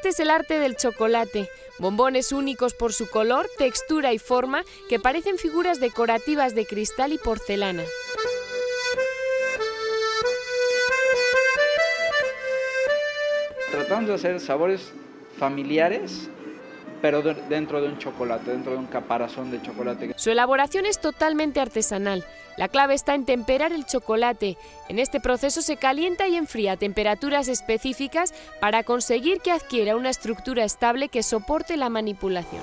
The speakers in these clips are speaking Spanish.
Este es el arte del chocolate, bombones únicos por su color, textura y forma que parecen figuras decorativas de cristal y porcelana. Tratamos de hacer sabores familiares, pero dentro de un chocolate, dentro de un caparazón de chocolate. Su elaboración es totalmente artesanal. La clave está en temperar el chocolate. En este proceso se calienta y enfría a temperaturas específicas para conseguir que adquiera una estructura estable que soporte la manipulación.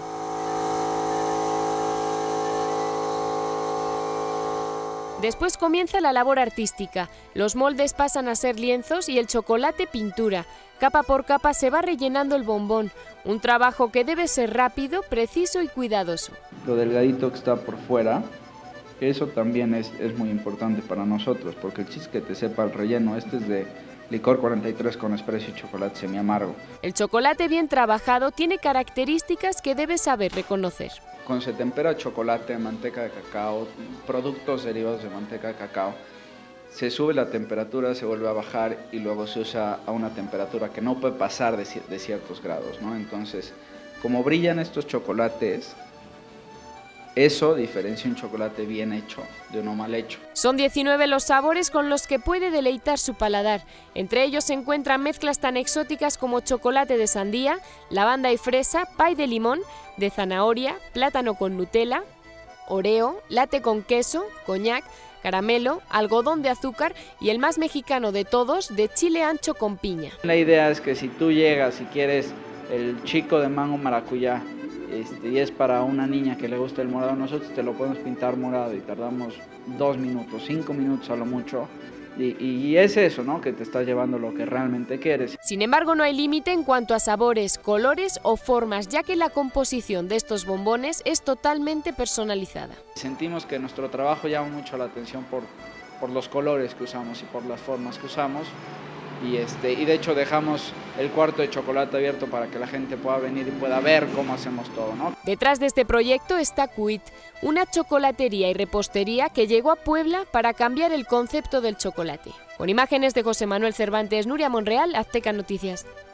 Después comienza la labor artística. Los moldes pasan a ser lienzos y el chocolate pintura. Capa por capa se va rellenando el bombón, un trabajo que debe ser rápido, preciso y cuidadoso. Lo delgadito que está por fuera, eso también es muy importante para nosotros, porque el chiste es que te sepa el relleno. Este es de licor 43 con espresso y chocolate semi amargo. El chocolate bien trabajado tiene características que debes saber reconocer. Cuando se tempera chocolate, manteca de cacao, productos derivados de manteca de cacao, se sube la temperatura, se vuelve a bajar y luego se usa a una temperatura que no puede pasar de ciertos grados, ¿no? Entonces, como brillan estos chocolates, eso diferencia un chocolate bien hecho de uno mal hecho. Son 19 los sabores con los que puede deleitar su paladar. Entre ellos se encuentran mezclas tan exóticas como chocolate de sandía, lavanda y fresa, pay de limón, de zanahoria, plátano con Nutella, oreo, latte con queso, coñac, caramelo, algodón de azúcar y el más mexicano de todos, de chile ancho con piña. La idea es que si tú llegas y quieres el chico de mango maracuyá, y es para una niña que le gusta el morado, nosotros te lo podemos pintar morado y tardamos 2 minutos, 5 minutos a lo mucho. Y es eso, ¿no? Que te estás llevando lo que realmente quieres. Sin embargo, no hay límite en cuanto a sabores, colores o formas, ya que la composición de estos bombones es totalmente personalizada. Sentimos que nuestro trabajo llama mucho la atención por los colores que usamos y por las formas que usamos. Y de hecho dejamos el cuarto de chocolate abierto para que la gente pueda venir y pueda ver cómo hacemos todo, ¿no? Detrás de este proyecto está Cuit, una chocolatería y repostería que llegó a Puebla para cambiar el concepto del chocolate. Con imágenes de José Manuel Cervantes, Nuria Monreal, Azteca Noticias.